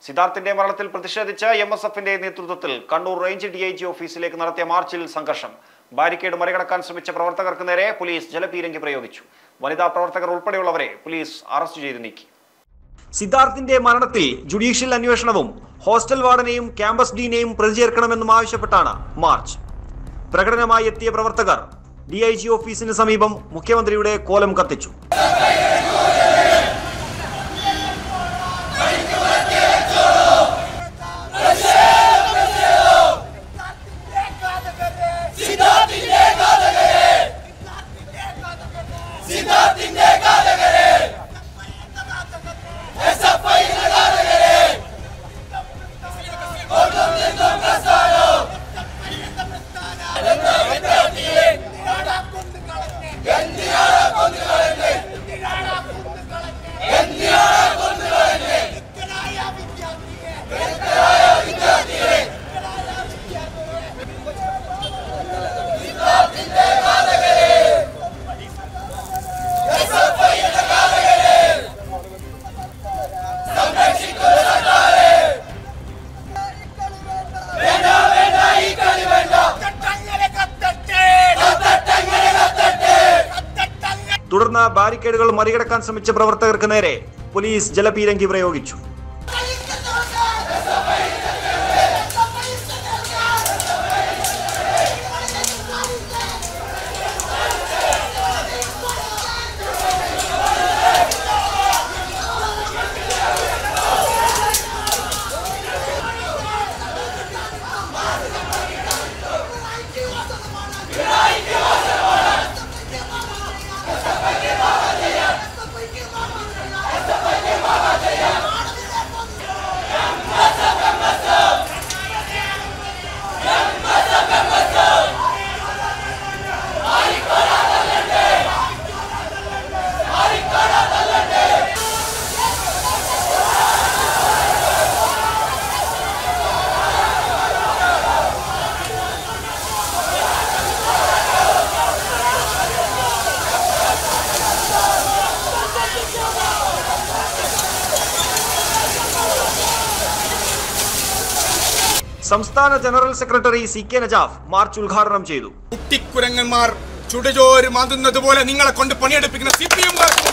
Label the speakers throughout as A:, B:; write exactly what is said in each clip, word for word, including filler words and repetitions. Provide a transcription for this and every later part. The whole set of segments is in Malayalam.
A: സിദ്ധാർത്ഥിന്റെ മരണത്തിൽ പ്രതിഷേധിച്ച് എം എസ് എഫിന്റെ നേതൃത്വത്തിൽ Kannur range D I G ഓഫീസിലേക്ക് നടത്തിയ മാർച്ചിൽ സംഘർഷം. ബാരിക്കേഡ് മറികടക്കാൻ ശ്രമിച്ച പ്രവർത്തകർക്ക് നേരെ പോലീസ് ജലപീരങ്കി പ്രയോഗിച്ചു. വനിതാ പ്രവർത്തകർ ഉൾപ്പെടെയുള്ളവരെ പോലീസ് അറസ്റ്റ് ചെയ്ത് നീക്കി. സിദ്ധാർത്ഥിന്റെ മരണത്തിൽ ജുഡീഷ്യൽ അന്വേഷണവും ഹോസ്റ്റൽ വാർഡനെയും ക്യാമ്പസ് ഡീനെയും പ്രതി ചേർക്കണമെന്നും ആവശ്യപ്പെട്ടാണ് മാർച്ച്. പ്രകടനമായി എത്തിയ പ്രവർത്തകർ ഡി ഐ ജി ഓഫീസിന് സമീപം മുഖ്യമന്ത്രിയുടെ കോലം കത്തിച്ചു. തുടർന്ന് ബാരിക്കേഡുകൾ മറികടക്കാൻ ശ്രമിച്ച പ്രവർത്തകർക്ക് നേരെ പോലീസ് ജലപീരങ്കി പ്രയോഗിച്ചു. സംസ്ഥാന general secretary C K Najaf march ഉദ്ഘാടനം ചെയ്തു.
B: കുട്ടിക്കുരങ്ങന്മാർ ചുടുചോര് മാതുന്നത് പോലെ നിങ്ങളെ കൊണ്ട് പണിയെടുപ്പിക്കുന്ന സി പി എംകാർക്ക്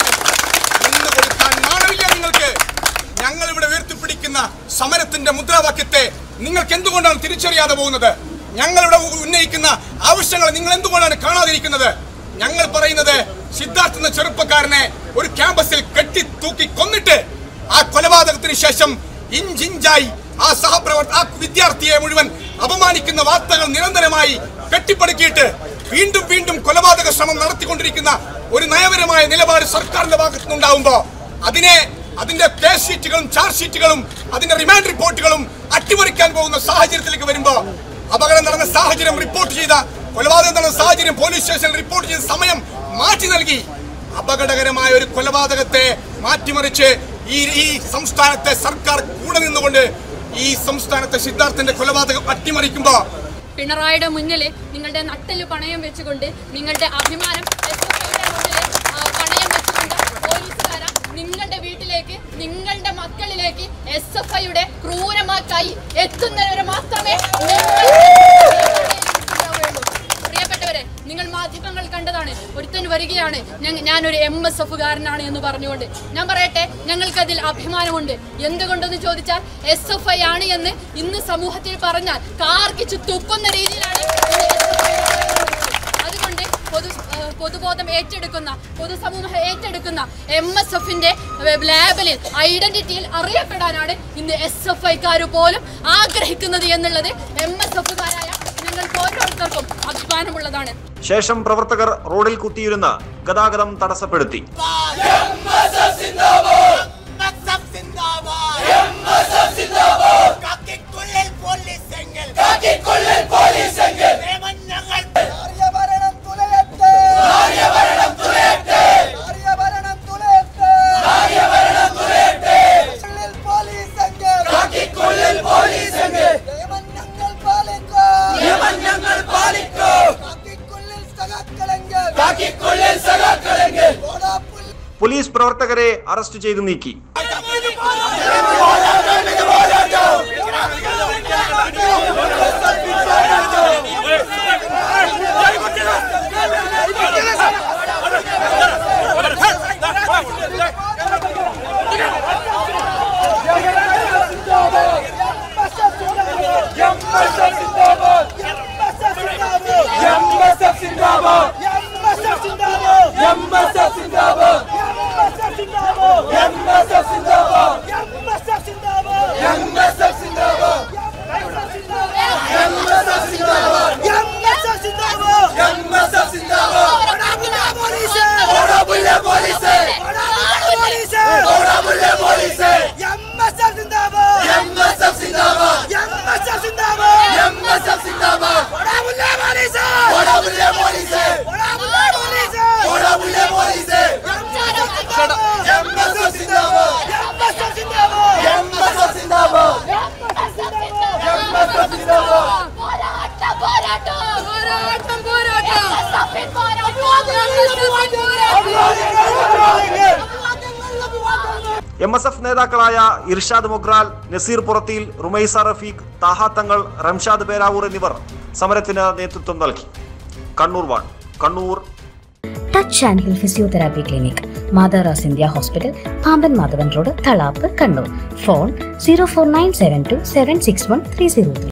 B: നിങ്ങൾക്ക് ഞങ്ങൾ ഇവിടെ ഉയർത്തിപ്പിടിക്കുന്ന സമരത്തിന്റെ മുദ്രാവാക്യത്തെ നിങ്ങൾക്ക് എന്തുകൊണ്ടാണ് തിരിച്ചറിയാതെ പോകുന്നത്? ഞങ്ങളിവിടെ ഉന്നയിക്കുന്ന ആവശ്യങ്ങൾ നിങ്ങൾ എന്തുകൊണ്ടാണ് കാണാതിരിക്കുന്നത്? ഞങ്ങൾ പറയുന്നത് സിദ്ധാർത്ഥ് എന്ന ചെറുപ്പക്കാരനെ ഒരു ക്യാമ്പസിൽ കെട്ടി തൂക്കി കൊന്നിട്ട് ആ കൊലപാതകത്തിന് ശേഷം ഇഞ്ചിഞ്ചായി ആ സഹപ്രവർത്ത ആ വിദ്യാർത്ഥിയെ മുഴുവൻ അപമാനിക്കുന്ന വാർത്തകൾ നിരന്തരമായി കെട്ടിപ്പടുക്കിയിട്ട് വീണ്ടും വീണ്ടും കൊലപാതക ശ്രമം നടത്തിക്കൊണ്ടിരിക്കുന്ന ഒരു നയപരമായ നിലപാട് സർക്കാരിന്റെ ഭാഗത്തു നിന്നുണ്ടാവുമ്പോ അതിനെ അതിന്റെ കേസ് ഷീറ്റുകളും ചാർജ് ഷീറ്റുകളും അതിന്റെ റിമാൻഡ് റിപ്പോർട്ടുകളും അട്ടിമറിക്കാൻ പോകുന്ന സാഹചര്യത്തിലേക്ക് വരുമ്പോ അപകടം നടന്ന സാഹചര്യം റിപ്പോർട്ട് ചെയ്ത കൊലപാതകം നടന്ന സാഹചര്യം പോലീസ് സ്റ്റേഷനിൽ റിപ്പോർട്ട് ചെയ്ത സമയം മാറ്റി നൽകി അപകടകരമായ ഒരു കൊലപാതകത്തെ മാറ്റിമറിച്ച് ഈ ഈ സംസ്ഥാനത്തെ സർക്കാർ കൂടെ നിന്നുകൊണ്ട് ഈ സംസ്ഥാനത്തെ സിദ്ധാർത്ഥന്റെ കൊലപാതകം അട്ടിമറിക്കുമ്പോ
C: പിണറായിയുടെ മുന്നിൽ നിങ്ങളുടെ നട്ടല് പണയം വെച്ചുകൊണ്ട് നിങ്ങളുടെ അഭിമാനം പണയം വെച്ചുകൊണ്ട് പോലീസുകാര നിങ്ങളുടെ വീട്ടിലേക്ക് നിങ്ങളുടെ മക്കളിലേക്ക് എസ് എഫ് ഐയുടെ ക്രൂരമാക്കായി എത്തുന്നവരെ മാത്രമേ പ്രിയപ്പെട്ടവരെ നിങ്ങൾ മാധ്യമങ്ങൾ കണ്ടതാണ്. ഒരുത്തൻ വരികയാണ് ഞാനൊരു എം എസ് എഫുകാരനാണ് എന്ന് പറഞ്ഞുകൊണ്ട്. ഞാൻ പറയട്ടെ, ഞങ്ങൾക്കതിൽ അഭിമാനമുണ്ട്. എന്തുകൊണ്ടെന്ന് ചോദിച്ചാൽ എസ് എഫ് ഐ ആണ് എന്ന് ഇന്ന് സമൂഹത്തിൽ പറഞ്ഞാൽ കാർക്കിച്ചു തുപ്പുന്ന രീതിയിലാണ്. അതുകൊണ്ട് പൊതു പൊതുബോധം ഏറ്റെടുക്കുന്ന പൊതുസമൂഹം ഏറ്റെടുക്കുന്ന എം എസ് എഫിന്റെ ലേബലിൽ ഐഡന്റിറ്റിയിൽ അറിയപ്പെടാനാണ് ഇന്ന് എസ് എഫ് ഐക്കാർ പോലും ആഗ്രഹിക്കുന്നത് എന്നുള്ളത് എം എസ് എഫുകാരായ ഞങ്ങൾക്ക് ഓരോരുത്തർക്കും അഭിമാനമുള്ളതാണ്.
A: ശേഷം പ്രവർത്തകർ റോഡിൽ കുത്തിയിരുന്ന് ഗതാഗതം തടസ്സപ്പെടുത്തി. പോലീസ് പ്രവർത്തകരെ അറസ്റ്റ് ചെയ്തു നീക്കി. എം എസ് എഫ് നേതാക്കളായ ഇർഷാദ് മൊഗ്രാൽ, നസീർ പുറത്തിയിൽ, റുമൈസ റഫീഖ്, താഹ തങ്ങൾ, റംഷാദ് പേരാവൂർ എന്നിവർ സമരത്തിന് നേതൃത്വം നൽകി. കണ്ണൂർ വാൺ Kannur
D: touch and heal physiotherapy clinic, മാതാറാസ് India hospital, Pamban Madhavan road, Thalap, Kannur. Phone zero four nine seven two seven six one three zero three.